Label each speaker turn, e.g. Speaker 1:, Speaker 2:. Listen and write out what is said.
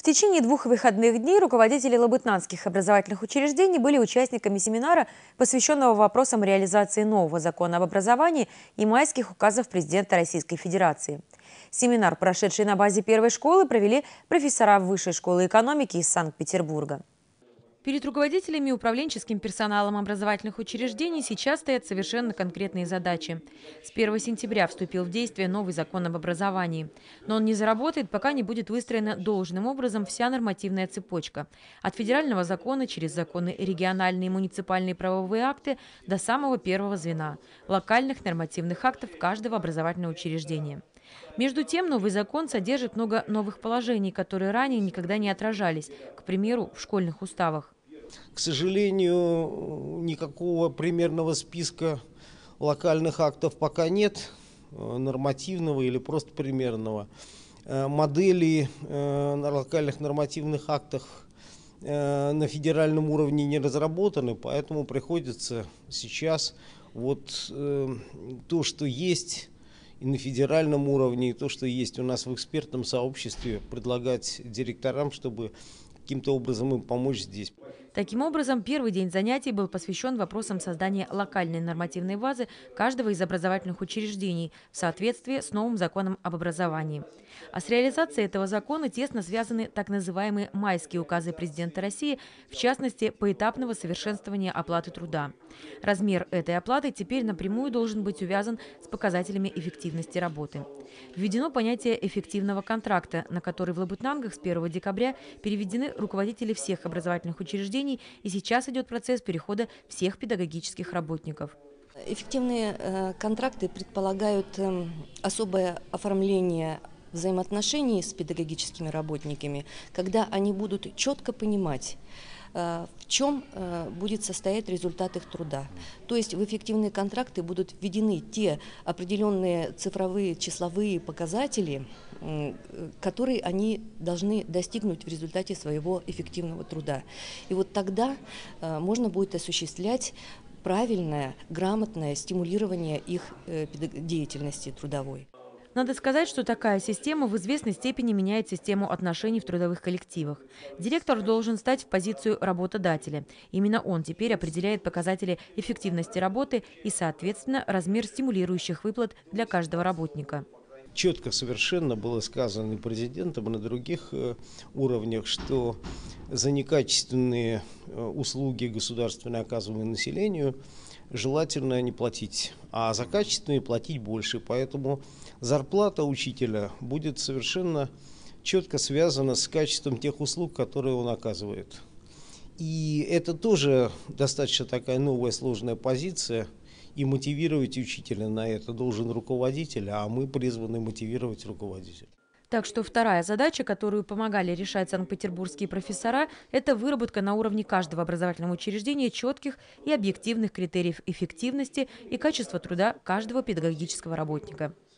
Speaker 1: течение 2 выходных дней руководители лабытнанских образовательных учреждений были участниками семинара, посвященного вопросам реализации нового закона об образовании и майских указов президента Российской Федерации. Семинар, прошедший на базе первой школы, провели профессора Высшей школы экономики из Санкт-Петербурга. Перед руководителями и управленческим персоналом образовательных учреждений сейчас стоят совершенно конкретные задачи. С 1 сентября вступил в действие новый закон об образовании. Но он не заработает, пока не будет выстроена должным образом вся нормативная цепочка. От федерального закона через законы региональные и муниципальные правовые акты до самого первого звена – локальных нормативных актов каждого образовательного учреждения. Между тем, новый закон содержит много новых положений, которые ранее никогда не отражались, к примеру, в школьных уставах.
Speaker 2: К сожалению, никакого примерного списка локальных актов пока нет, нормативного или просто примерного. Модели на локальных нормативных актах на федеральном уровне не разработаны, поэтому приходится сейчас то, что есть и на федеральном уровне, и то, что есть у нас в экспертном сообществе, предлагать директорам, чтобы каким-то образом им помочь здесь.
Speaker 1: Таким образом, первый день занятий был посвящен вопросам создания локальной нормативной базы каждого из образовательных учреждений в соответствии с новым законом об образовании. А с реализацией этого закона тесно связаны так называемые майские указы президента России, в частности, поэтапного совершенствования оплаты труда. Размер этой оплаты теперь напрямую должен быть увязан с показателями эффективности работы. Введено понятие эффективного контракта, на который в Лабытнангах с 1 декабря переведены руководители всех образовательных учреждений, и сейчас идет процесс перехода всех педагогических работников.
Speaker 3: Эффективные контракты предполагают особое оформление взаимоотношений с педагогическими работниками, когда они будут четко понимать, в чем будет состоять результат их труда. То есть в эффективные контракты будут введены те определенные цифровые, числовые показатели, которые они должны достигнуть в результате своего эффективного труда. И вот тогда можно будет осуществлять правильное, грамотное стимулирование их деятельности трудовой.
Speaker 1: Надо сказать, что такая система в известной степени меняет систему отношений в трудовых коллективах. Директор должен стать в позицию работодателя. Именно он теперь определяет показатели эффективности работы и, соответственно, размер стимулирующих выплат для каждого работника.
Speaker 2: Четко совершенно было сказано и президентом, и на других уровнях, что за некачественные услуги государственные, оказываемые населению, желательно не платить, а за качественные платить больше. Поэтому зарплата учителя будет совершенно четко связана с качеством тех услуг, которые он оказывает. И это тоже достаточно такая новая сложная позиция. И мотивировать учителя на это должен руководитель, а мы призваны мотивировать руководителя.
Speaker 1: Так что вторая задача, которую помогали решать санкт-петербургские профессора, это выработка на уровне каждого образовательного учреждения четких и объективных критериев эффективности и качества труда каждого педагогического работника.